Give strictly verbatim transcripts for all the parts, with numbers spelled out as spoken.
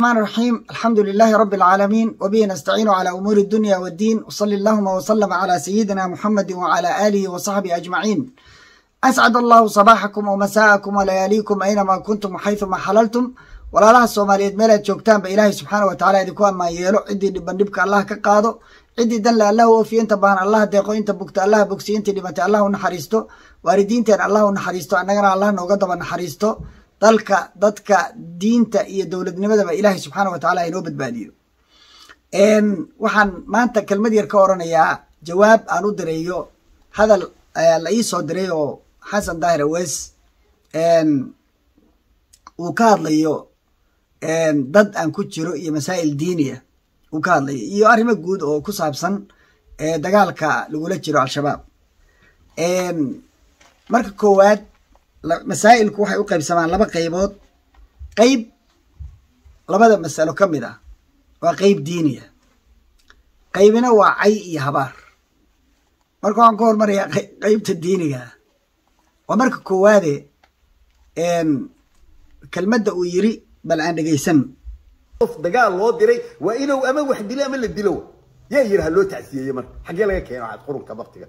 الرحمن الرحيم. الحمد لله رب العالمين وبه نستعين على أمور الدنيا والدين، وصلى اللهم وسلم على سيدنا محمد وعلى آله وصحبه أجمعين. أسعد الله صباحكم ومساءكم ولياليكم أينما كنتم وحيثما حللتم. walaalaha Soomaaliyeed meel aad joogtaan ba Ilaahay subxaanahu wa ta'aala idinku ama yeelo cidii dhibandhibka Allah ka qaado, cidii dan la Allah oo fiinta baan Allah deeqo, inta bugta Allah bugsi, inta dhibata Allah u naxariisto, waalidiinteen Allah u naxariisto, annagana Allah nooga daba naxariisto, dalka dadka diinta iyo dawladnimada ba Ilaahay subxaanahu wa ta'aala inoo badbaadiyo. een waxaan maanta kelmad yar ka oranayaa jawaab aan u direeyo hadal la ii soo diray oo Xasan Daahir Aweys een uu ka hadlayo dad aan ku jiro iyo masaa'il diiniya uu ka hadlayo iyo arrimo guud oo ku saabsan dagaalka lagula jiro al-shabaab. een marka koowaad masaa'ilku waxay u qaybsamaan laba qaybood. qayb labada mas'alo ka mid ah waa qayb diiniya, qaybina waa cay iyo habaar. marka waxaan ka hormarayaa qaybta diiniga waa marka koowaade een kelmadda uu yiri bal aan dhageysan. qof dagaal loo diray waa inuu ama wax dilo ama la dilo yaa yiraahdo loo tacsiyeeyay. marka xagee laga keenay waxa qurunka waqtiga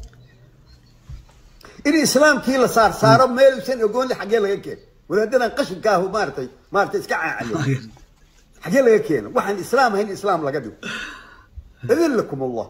in islaamkii la saar saaro meel shan ogoon la xagee laga keenay wadaadana qashinka ah maartay maartay iska caacalay xagee laga keenay waxaan islaam ahayn islaam laga dhigo. adillakum allah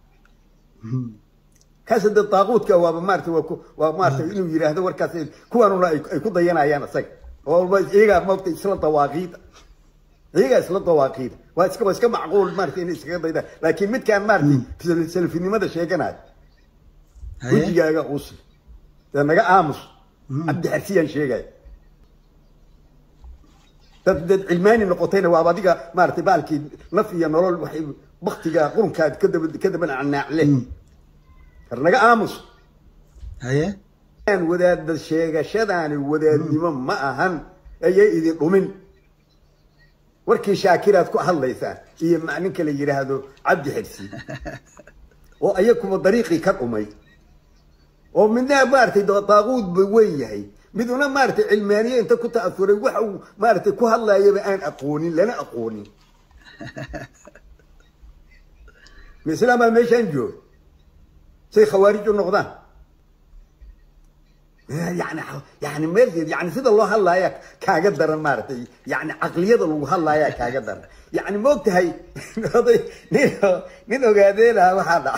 kaas dad taaquudka waa maartay waa maartay inuu yiraahdo warkaas kuwan ay ku dayanayaan asaga oo iyaga moogta isla dawaaqid iyaga isla dawaaqid waa iska iska macquul maartay in iska dayda laakiin mid kaan maartay salfinimada sheeganay wajigaaga uus naga aamus abdi xarsiyan sheegay dad dad cilmaani noqotayna waa adiga maartay baalkii naf iyo nolol waxay waqtiga qurunkaad ka daba ka daba nacnaacle naga aamus haye aan wadaad sheegashadaani wadaadnimo ma ahan ayay idin dhumin. warkii shaakiraad ku hadlaysaa iyo macnin kale yiraahdo cabdi xirsi oo ayakuma dariiqi ka dhumay oo midna maartay daaquud bay weyn yahay miduna maartay cilmaaniye inta ku taasuray waxa uu maartay ku hadlayaba aan aqoonin lana aqoonin. mislaama meeshan joog say khawaarij u noqdaan يعني يعني ميل يعني سيد الله هلا ياك كاقدر مارتي يعني عقلية الله هلا ياك كاقدر يعني موقت هاي نينو نينو قاعدين هذا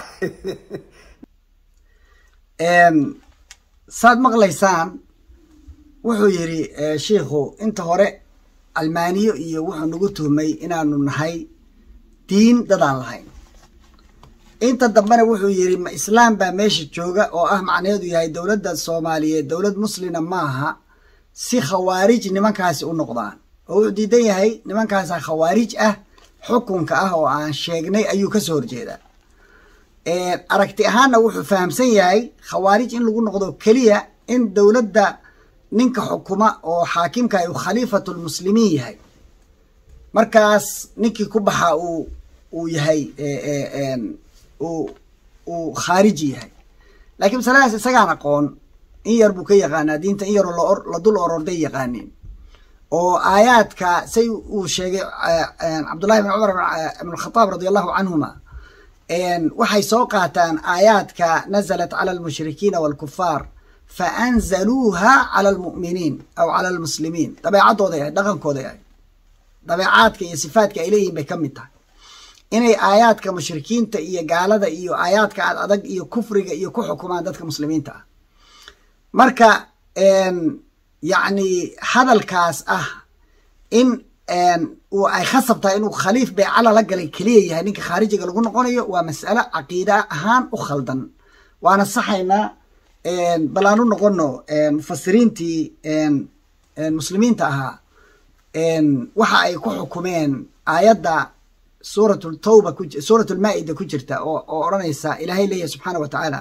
ام صاد مغليسان wuxuu yiri sheekhu inta hore Almaaniyo iyo wuxuu nagu tuhmay inaanu nahay diin dadaan lahayn. inta dambana wuxuu yiri ma islaam ba meesha jooga oo ah macnaheedu yahay dawladda Soomaaliyeed dawlad muslima maaha si khawaarij nimankaas u noqdaan oo uu diidan yahay nimankaas khawaarij ah xukunka ah oo aan sheegnay ayuu ka soo horjeedaa. ee aragti ahaana wuxuu fahamsan yahay khawaarij in lagu noqdo kaliya in dawladda ninka xukuma oo xaakimka ay khaliifatul muslimiin yahay markaas ninkii ku baxa uu uu yahay ee oo oo khariji yahay. laakiin salaas isagaan aqoon in yar buu ka yaqaanaa diinta in yar la dul ororday yaqaaniin oo aayaadka say uu sheegay Abdullah ibn Umar ibn al-Khattab radiyallahu anhuma een waxay soo qaataan aayaadka nazalat ala al-mushrikiin wal-kuffar fa anzaluha ala al-mu'minin aw ala al-muslimin. dabeecadooda ay dhaqankooda ay dabeecadka iyo sifaadka ay leeyihiin bay kamid tahay inay aayaadka mushrikiinta iyo gaalada iyo aayaadka adag iyo kufriga iyo ku xukumaan dadka muslimiinta ah. marka een yaani hadalkaas ah in een uu ay khasabtaa inuu khaliif bay ala la galay kaliya yahay ninka khaarijiga lagu noqonayo waa mas'ala aqeeda ahaan u khaldan. waana saxayna een balaanu noqono een mufassiriintii een muslimiinta ahaa een waxa ay ku xukumeen aayadda سورة التوبة كج... سورة المائدة كجرتا أورانيسا إلهي ليه سبحانه وتعالى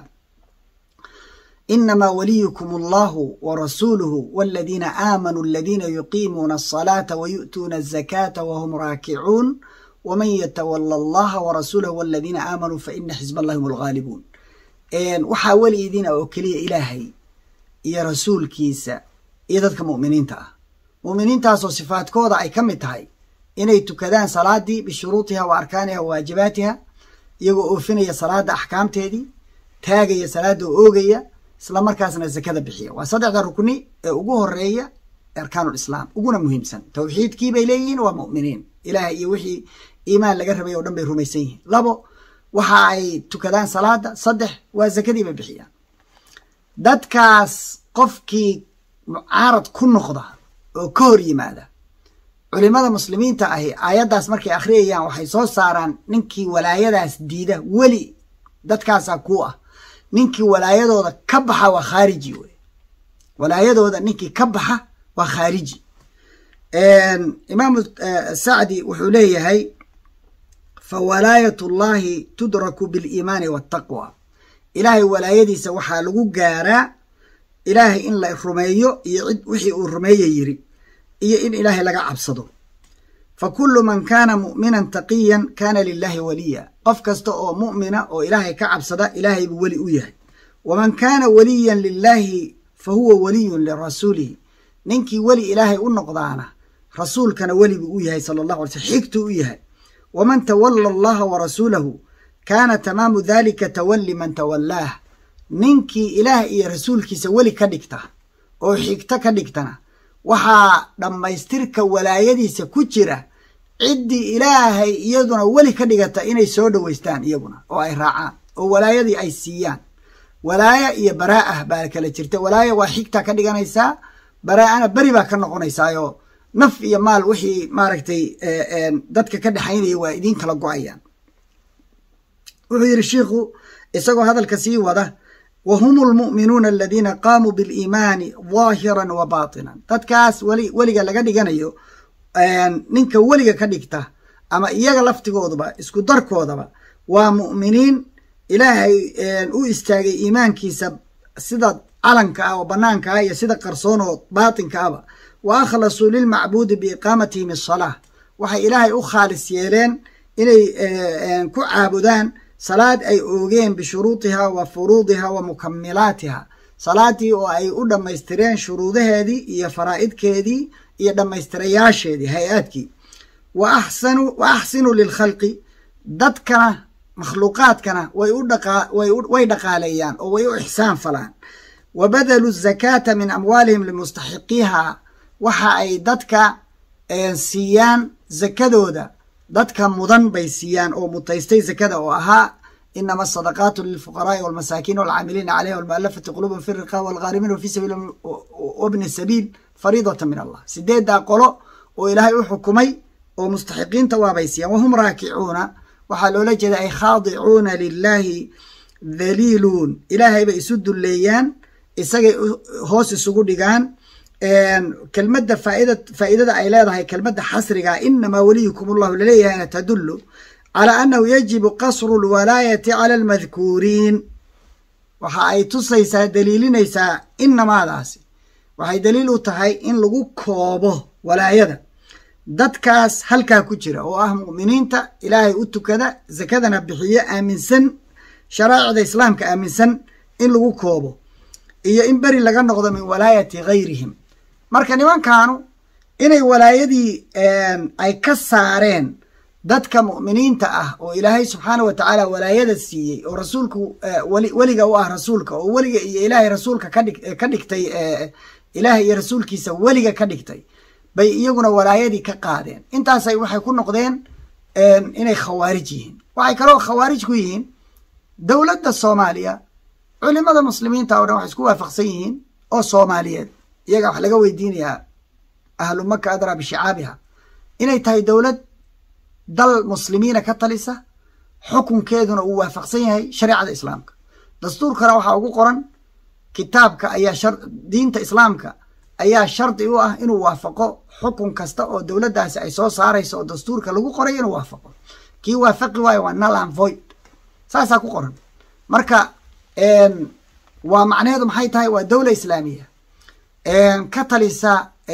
إنما وليكم الله ورسوله والذين آمنوا الذين يقيمون الصلاة ويؤتون الزكاة وهم راكعون ومن يتولى الله ورسوله والذين آمنوا فإن حزب الله هم الغالبون. إن وحاول إذين أو كلي إلهي يا رسول كيسا إذا كمؤمنين تا مؤمنين تا صفات كوضع أي كم تهاي inay tukadaan salaadii bishuruutiha wa arkaaniha wa waajibaatiha iyagoo oofinaya salaada axkaamteedii taagaya salaada oo oogaya isla markaasna zakada bixiya waa saddexda rukni ee ugu horeeya arkaanul islaam uguna muhiimsan tawxiidkii bay leeyihiin waa mu'miniin ilaahay iyo wixii iimaan laga rabay oo dhan bay rumaysan yihiin labo waxa ay tukadaan salaada saddex waa zakadii bay bixiyaan dadkaas qofkii mucaarad ku noqda oo ka hor yimaada culimada muslimiinta ahi aayaddaas markay akhriyayaan waxay soo saaraan ninkii walaayadaas diida weli dadkaasaa ku ah ninkii walaayadooda ka baxa waa khaariji wey walaayadooda ninkii ka baxa waa khaariji imaamu sacdi wuxuu leeyahay fawalaayat llahi tudraku biliimaani waltaqwa ilaahay walaayadiisa waxaa lagu gaaraa ilaahay in la rumeeyo iyo cid wixii uu rumeeye yiri iyo in ilaahay laga cabsado fakulu man kaana mu'minan taqiyan kaana lilahi waliya qof kasta oo mu'mina oo ilaahay ka cabsada ilaahay buu weli u yahay waman kaana waliyan lilahi fahuwa waliyun lirasuulihi ninkii weli ilaahay u noqdaana rasuulkana weli buu u yahay sala allahu alay slm xigtuu u yahay waman tawalla allaha warasuulahu kaana tamaamu dalika tawalli man tawallaah ninkii ilaah iyo rasuulkiisa weli ka dhigta oo xigta ka dhigtana waxaa dhammaystirka walaayadiisa ku jira ciddii ilaahay iyaduna weli ka dhigata inay soo dhowaystaan iyaguna oo ay raacaan oo walaayadii ay siiyaan walaaya iyo baraa'ah baa kala jirta walaaya waa xigtaa ka dhiganaysaa baraa'ana beri baa ka noqonaysaayo naf iyo maal wixii maaragtay dadka ka dhexaynaya waa idiin kala go-ayaan wuxuu yidhi shiikhu isagoo hadalka sii wada وهم المؤمنون الذين قاموا بالإيمان ظاهرا وباطنا dadkaas weli weliga laga dhiganayo ninka weliga ka dhigta ama iyaga laftigooduba isku darkoodaba waa mu'miniin ilaahay u istaagay iimaankiisa sida calanka ah oo banaanka ah iyo sida qarsoon oo baatinka ahba wa akhlasu lilmacbuudi biiqaamatihim as-salaah waxay ilaahay u khaalis yeeleen inay ku caabudaan salaad ay oogeen bishuruutiha wa furuudiha wa mukammilaatiha salaadii oo ay u dhammaystireen shuruudaheedii iyo faraa'idkeedii iyo dhammaystirayaasheedii hay-aadkii wa axsanu wa axsinu lilkhalqi dadkana makhluuqaadkana way u dhaqa way way dhaqaaleeyaan oo way u ixsaan falaan wa badalu zakaata min amwaalihim limustaxiqiiha waxa ay dadka siiyaan zakadooda dadka mudan bay siiyaan oo mutaystay zakada oo ahaa inama asadaqaatu lilfuqaraai walmasaakiin walcaamiliina calayha walmu'allafati quluubum fi riqaab walghaarimiin wa fi sabiili wabni sabiil fariidatan min allah sideeddaa qolo oo ilaahay u xukumay oo mustaxiqiinta waabay siiyaan wahum raakicuuna waxaa loola jeeda ay khaadicuuna lilaahi dhaliiluun ilaahay bay isu dulleeyaan isagay hoos isugu dhigaan kelmadda faaida faa'iidada ay leedahay kelmadda xasriga inamaa waliyukum allahu laleeyahayna tadullu calaa annahu yajibu qasru lwalaayati cala almadkuuriin waxa ay tusaysaa daliilinaysaa inamaadaasi waxay daliil u tahay in lagu koobo walaayada dadkaas halkaa ku jira oo ah mu'miniinta ilaahay u tukada zakadana bixiyo aaminsan sharaa'icda islaamka aaminsan in lagu koobo iyo in beri laga noqdo min walaayati gayrihim marka nimankaanu inay walaayadii ay ka saareen dadka mu'miniinta ah oo ilaahay subxaanah wa tacaala walaayada siiyey oo rasuulku weliga u ah rasuulka oo weliga iyo ilaahay rasuulka kadhig ka dhigtay ilaahay iyo rasuulkiisa weliga ka dhigtay bay iyaguna walaayadii ka qaadeen intaasay waxay ku noqdeen inay khawaarij yihiin waxay kaloo khawaarij ku yihiin dowladda soomaaliya culimada muslimiinta oo dhan waxay isku waafaqsan yihiin oo soomaaliyeed iyaga wax laga weydiinayaa ahlu maka adraa bishicaabiha inay tahay dowlad dal muslimiina ka talisa xukunkeeduna uu waafaqsan yahay shareecada islaamka dastuurkana waxaa ugu qoran kitaabka ayaa shar diinta islaamka ayaa shardi u ah inuu waafaqo xukun kasta oo dowladdaasi ay soo saarayso oo dastuurka lagu qoray inuu waafaqo kii waafaqi waayo waa null and void saasaa ku qoran marka waa macnaheedu maxay tahay waa dowla islaamiya ka talisa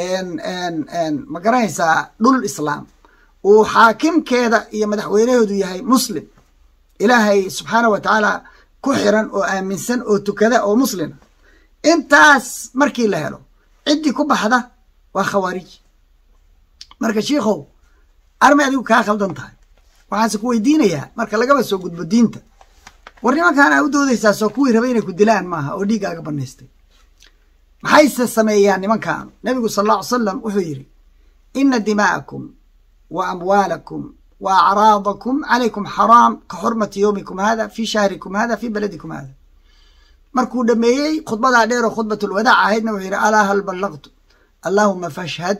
ma garanaysaa dhul islaam uu xaakimkeeda iyo madaxweynaheedu yahay muslim ilaahay subxaanah wa tacaala ku xiran oo aaminsan oo tukada oo muslima intaas markii la helo ciddii ku baxda waa khawaarij marka shiikhow armay adigu kaa khaldan tahay waxaanse ku weydiinayaa marka lagaba soo gudbo diinta war nimankaan aa u doodaysaa soo kuwii rabay inay ku dilaan maaha oo dhiiggaaga banaystay maxayse sameeyaan nimankaan nabigu sal alla ly salam wuxuu yidhi ina dimaa'akum wa amwaalakum wa acraadakum calaykum xaraam ka xurmati yowmikum hada fi shahrikum hada fi baladikum hada markuu dhameeyey khudbadaa dheer oo khudbatulwadaac ahaydna wuxuu yidhi alaa hal ballaqtu allaahuma fashhad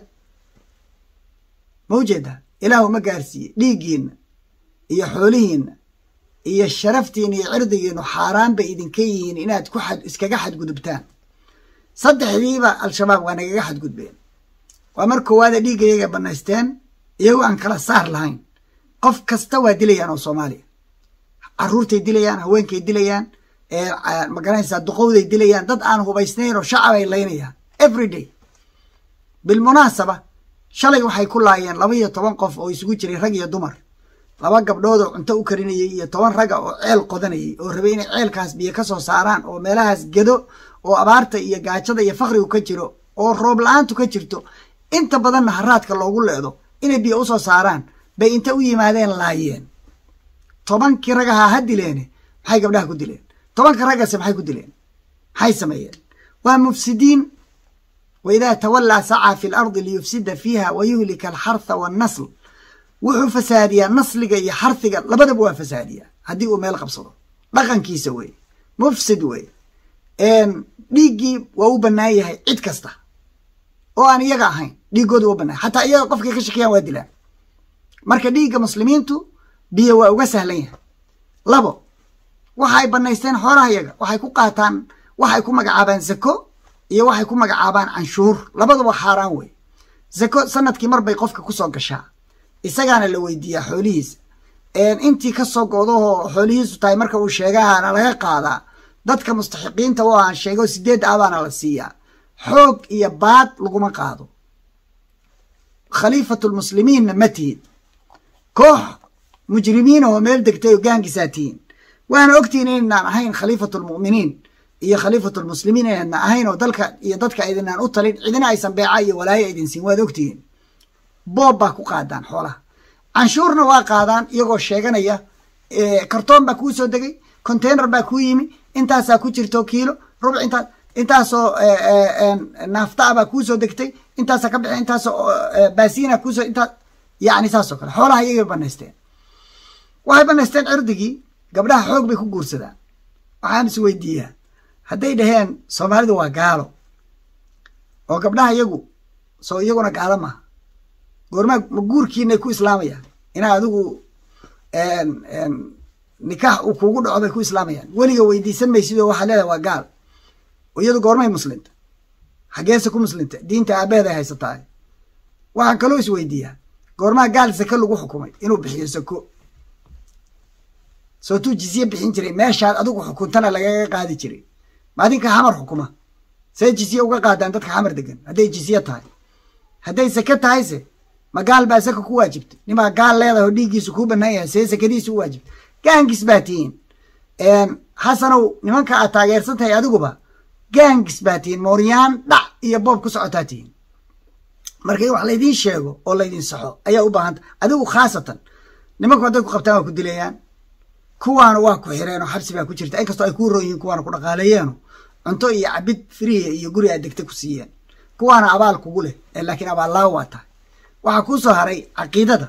ma ujeedaa ilaahu ma gaarsiiye dhiiggiinna iyo xoolihiinna iyo sharaftiina iyo cirdigiinu xaaraan bay idinka yihiin inaad ku xad iskaga xadgudubtaan saddexdiiba al-shabaab waa nagaga xadgudbeen waa mar koowaada dhiigga iyaga banaysteen iyagoo aan kala saar lahayn qof kasta waa dilayaan oo soomaaliya caruurtay dilayaan haweenkay dilayaan ma garanaysaa duqowday dilayaan dad aan hubaysnayn oo shacabay laynayaan every day bilmunaasaba shalay waxay ku laayeen laba iyo toban qof oo isugu jiray rag iyo dumar laba gabdhood oo cunto u karinayay iyo toban ragga oo ceel qodanayay oo rabay inay ceelkaas biyo ka soo saaraan oo meelahaas gedo oo abaarta iyo gaajada iyo fakrigu ka jiro oo roob la-aantu ka jirto inta badanna haraadka loogu leedo inay biyo usoo saaraan bay inta u yimaadeen laayeen tobankii ragahaa ha dileene maxay gabdhaha ku dileen tobanka raggase maxay ku dileen maxay sameeyeen waa mufsidiin waidaa tawallaa sacaa fi lardi liyufsida fiiha wayuhlika alxartha wannasl wuxuu fasaadiyaa nasliga iyo xarhiga labadaba waa fasaadiyaa haddii uu meel qabsado dhaqankiisa weye mufsid weye dhiiggii waa u bannaan yahay cid kasta oo aan iyaga ahayn dhiiggooda waa bannaan xataa iyaga qofkay ka shakiyaan waa dilaan marka dhiigga muslimiintu biyo waa uga sahlan yahay labo waxay bannaysteen xoolaha iyaga waxay ku qaataan waxay ku magacaabaan zako iyo waxay ku magacaabaan canshuur labaduba xaaraan wey zako sanadkii mar bay qofka kusoo gashaa isagaana la weydiiyaa xoolihiisa intii kasoo goodahoo xoolihiisu tahay marka uu sheegahaana laga qaadaa dadka mustaxiqiinta oo aan sheego sideed aabaana la siiyaa xoog iyo baad laguma qaado khaliifatulmuslimiinna ma tihid koox mujrimiin oo meel degtay oo gaangisaa tihiin waana ogtihiin inaynaan ahayn khaliifatulmu'miniin iyo khaliifatulmuslimiin inaydna ahayn oo dalka iyo dadka idinaan u talin cidina aysan beeca iyo walaayo idin siin waad ogtihiin boob baa ku qaadaan xoolaha canshuurna waa qaadaan iyagoo sheeganaya kartoon baa kuu soo degay container baa kuu yimi intaasaa ku jirto kiilo rubuc intaas intaasoo naaftaa baa kuu soo degtay intaasaa ka bixi intaasoo baasiina kuusoo intaas yacni saasoo kale xoolaha iyagay banaysteen waxay banaysteen cirdigii gabdhaha xoog bay ku guursadaan waxaan is weydiiyaa hadday dhaheen soomaalidu waa gaalo oo gabdhaha iyagu soo iyaguna gaalo maaha goormaa ma guurkiinay ku islaamayaan inaa adigu nikaax uu kuugu dhaco bay ku islaamayaan weliga weydiisan maysidoo waxaad leedahay waa gaal iyadu goormay muslimta xaggeese ku muslimta diinta aabaheeday haysataa waxaan kaloo is weydiiyaa goormaa gaal sako lagu xukumay inuu bixiyo sako sootuu jizye bixin jiray meeshaad adigu xukuntana lagaga qaadi jiray ma adinka xamar xukuma see jizye uga qaadaan dadka xamar degan hadday jizye tahay hadday sake tahayse ma gaal baa saka ku waajibtay nimaa gaal leedahay oo dhiiggiisu kuu bannaan yahay see sakadiisu u waajibtay gaangis baa tihiin xasanow nimanka aad taageersan tahay adiguba gaangis baa tihiin mooryaan dhac iyo boob ku socotaa tihiin marka in wax laydiin sheego oo laydin saxo ayaa u baahanta adigu khaasatan nimanku hadday ku qabtaan waa ku dilayaan kuwaana waa ku xireen oo xabsi baa ku jirta inkastoo ay kuu roon yihiin kuwaana ku dhaqaaleeyeeno cunto iyo cabid friya iyo guri aad degta ku siiyeen kuwaana abaal kugu leh laakiin abaal laa waa tahay waxaa kuu soo haray caqiidada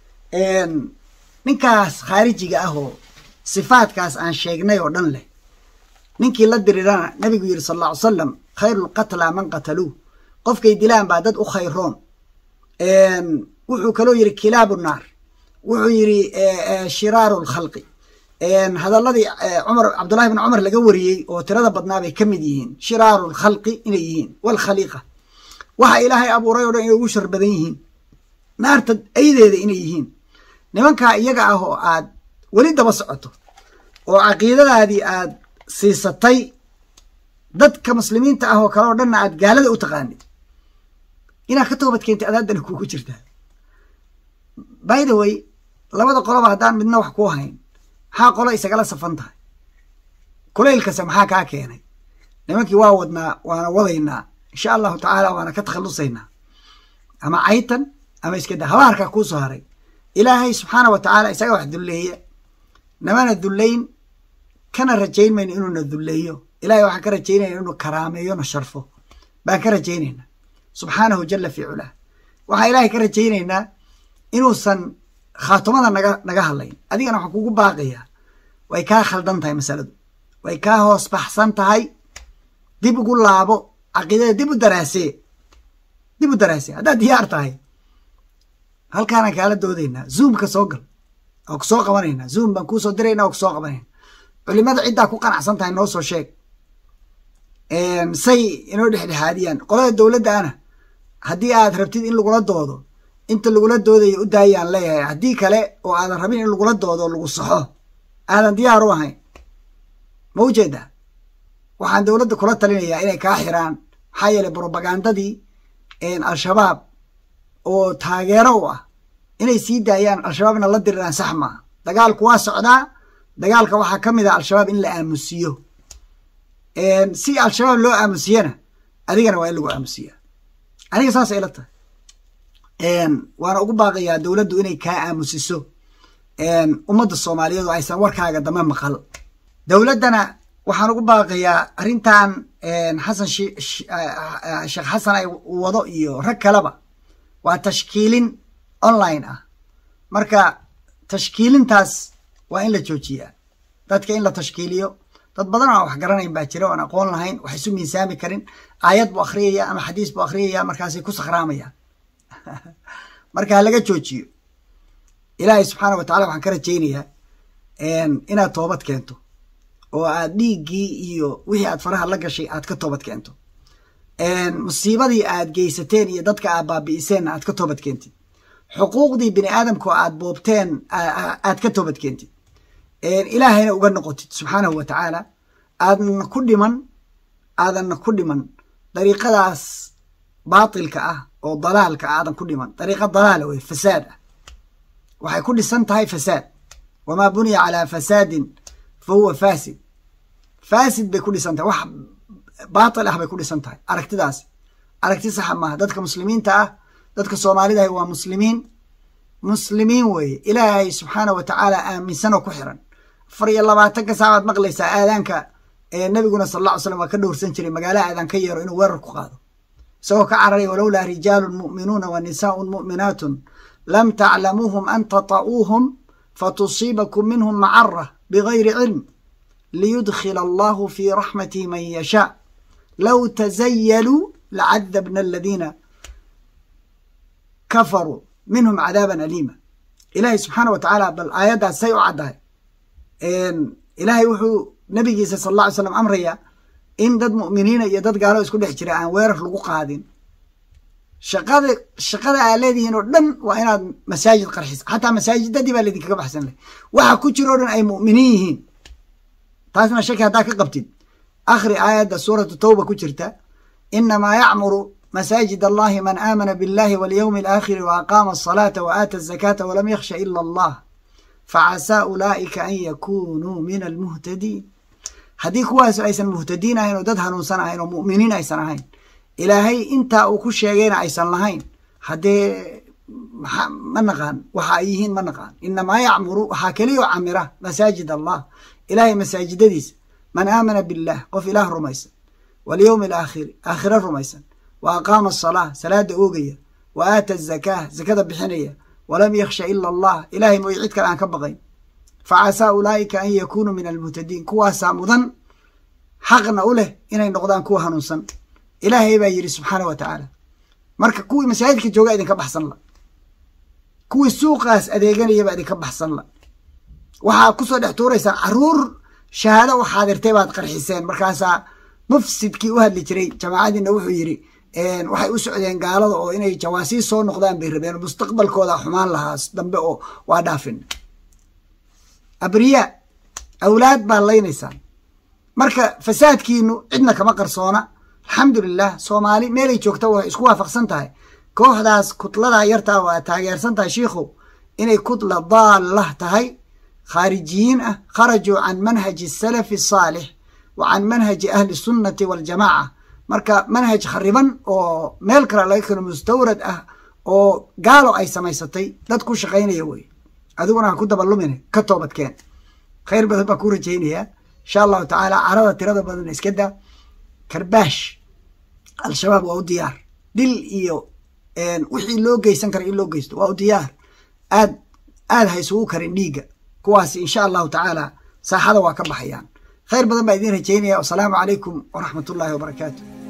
ninkaas khaarijiga ah oo sifaadkaas aan sheegnay oo dhan leh ninkii la dirirana nabigu yidhi sal alla ly salam khayrulqatla man qataluu qofkay dilaan baa dad u khayroon wuxuu kaloo yidhi kilaabu naar wuxuu yidhi shiraaru lkhalqi hadalladii cumar cabdullahi bn cumar laga wariyey oo tirada badnaa bay ka mid yihiin shiraaru lkhalqi inay yihiin walkhaliiqa waxa ilaahay abuuray oo dhan inay ugu shar badan yihiin naarta aydeeda inay yihiin nimankaa iyaga ah oo aad weli daba socoto oo caqiidadaadii aad siisatay dadka muslimiinta ah oo kale oo dhanna aad gaalada u taqaanid inaad ka toobad keentay adaadana kuugu jirtaa by the way labada qoloba haddaan midna wax ku hayn maxaa qolo isagala safan tahay kulaylkase maxaa kaa keenay nimankii waa wadnaa waana wadaynaa insha allahu tacaala waana ka takhallusaynaa ama caytan ama iska da habaarkaa kuu soo haray إلهي سبحانه وتعالى إساق واحد ذلية نمان الذلين كان رجين من إنه الذلية إلهي وحكا رجين إنه كراميون الشرفه باكا رجين سبحانه جل في علاه وحا إلهي كرجين إنه سن خاتمنا نجاه اللين أدي أنا حكوك باقية ويكا خلدان تاي مسألة ويكا هو سبحسان تاي دي بقول لابو عقيدة دي بدراسي دي بدراسي هذا ديار تاي هل كان كالا دودينا زوم كسوقل أو كسوق وانينا زوم بنكوسو درينا أو كسوق وانينا ولماذا عدا كو قان عصان تاي نوصو شيك سي إنو دحدي حاديا قولة الدولة دا أنا هدي آد ربتين إن لغولة دودو inta lagula doodayo u daayaan leeyahay haddii kale oo aadan rabin in lagula doodo lagu saxo aadan diyaar u ahayn ma ujeeda waxaan dowladda kula talinayaa inay kaa xiraan maxaa yeelay propagandadii al-shabaab oo taageero u ah inay sii daayaan al-shabaabna la diriraan sax maaha dagaalku waa socdaa dagaalka waxaa ka mid ah al-shabaab in la aamusiyo si al-shabaab loo aamusiyana adigana waa in lagu aamusiyaa aniga saas ay la tahay waana ugu baaqayaa dowladdu inay kaa aamusiso ummadda Soomaaliyeed oo aysan warkaaga dama maqal dowladdana waxaan ugu baaqayaa arrintan Xasan Sheekh Xasan ay wado iyo rag kaleba waa tashkiilin online ah marka tashkiilintaas waa in la joojiyaa dadka in la tashkiiliyo dad badan oo wax garanayn baa jira oo aan aqoon lahayn wax isu miisaami karin aayad buu akhriyaya ama xadiis buu akhriyaya markaas ay ku sakhraamaya marka laga joojiyo ilaahay subxaanahu wa ta'aala waxaan ka rajaynayaa inaad toobad keento oo aad dhiiggii iyo wixii aad faraha la gashay aad ka toobad keento musiibadii aad geysateen iyo dadka aad baabi'iseen aad ka toobad keentid xuquuqdii bini aadamku aad boobteen aad ka toobad keentid ilaahayna uga noqotid subxaanahu wa ta'aala aadna ku dhiman aadanna ku dhiman dariiqadaas baatilka ah oo dalaalka aadan ku dhiman dariiqa dalaala way fasaad ah waxay ku dhisan tahay fasaad wamaa buniya calaa fasaadin fa huwa faasid faasid bay ku dhisan tahay wax baatil ah bay ku dhisan tahay aragtidaas aragti saxa maaha dadka muslimiinta ah dadka soomaalida ah waa muslimiin muslimiin weeye ilaahay subxaanahu wa tacaala aaminsan oo ku xiran afar iyo labaatanka saacaad maqlaysaa aadaanka ee nabiguna sal alla ly slam waa ka dhowrsan jiray magaala aadan ka yeero inuu weerar ku qaado سوى كعري ولولا رجال مؤمنون ونساء مؤمنات لم تعلموهم أن تطؤوهم فتصيبكم منهم معرة بغير علم ليدخل الله في رحمته من يشاء لو تزيلوا لعذبنا الذين كفروا منهم عذابا أليما إلهي سبحانه وتعالى بالآيات سيعدها إلهي وحو نبي صلى الله عليه وسلم أمريا in dad mu'miniina iyo dad gaalo isku dhex jira aan weerar lagu qaadin shaqada shaqada ay leeyihiin oo dhan waa inaad masaajid qarxis hatta masaajidadii baa leedin kaga baxsan leh waxa ku jiro dhan ay mu'miniin yihiin taasna shaki hadaa ka qabtid akhri aayada suuratu tawba ku jirta inma ya'muru masajid allahi man aamana billahi wal yawmil aakhir wa aqama as-salata wa aata az-zakata wa lam yakhsha illa allah fa'asa ulaika an yakunu min al-muhtadin haddii kuwaas aysan muhtadiin ahayn oo dad hanuunsan ahayn oo mu'miniin aysan ahayn ilaahay intaa uu ku sheegayna aysan lahayn haddee ma naqaan waxa ay yihiin ma naqaan inamaa yacmuru waxaa keliyo camira masaajid allah ilaahay masaajidadiisa man aamana billah qof ilaah rumaysan walyowmi alaakhiri aakhira rumaysan wa aqaama asalaa salaada oogaya wa aata azakaa zakada bixinaya walam yakhsha ila allah ilaahay mooy cid kale aan ka baqayn فعسى أولئك أن يكونوا من المهتدين كوا سامدن حقنا أوله إنay noqdaan kuwa hanuunsan ilaahay baa yiri subxaanahu wa ta'aala marka kuwii masaajidka jooga idin ka baxsan la kuwii suuqaas adeeganaya baa idin ka baxsan la waxa ku soo dhex tuuraysaan caruur shahaado u xaadirtay baad qarxiseen markaasa mufsidkii u hadli jiray jamaacadina wuxuu yiri een waxay u socdeen gaalada oo inay jawaasiis soo noqdaan bay rabeen mustaqbalkooda xumaan lahaas dambe oo waa dhaafin abriya awlaad baa leynaysaan marka fasaadkiinu cidna kama qarsoona alxamdulilah soomaali meelay joogta way isku waafaqsan tahay kooxdaas kutlada yartaa waa taageersan tahay shiikhu inay kutla daallah tahay khaarijiyiin ah kharajuu can manhaji salafi saalix wa can manhaji ahli sunnati waljamaaca marka manhaj khariban oo meel kale laga keeno mustawrad ah oo gaalo ay samaysatay dad ku shaqaynaya wey adiguna ha ku dabalumine ka toobadkeen khayr badan baa ku rajaynayaa insha allahu tacaala carada tirada badan iska daa karbaash al-shabaab waa u diyaar dil iyo wixii loo geysan kara in loo geysto waa u diyaar aad aad ha isugu karin dhiigga kuwaasi insha allahu tacaala saaxada waa ka baxayaan khayr badan baa idiin rajaynaya wasalaamu calaykum waraxmatullaahi wabarakaatu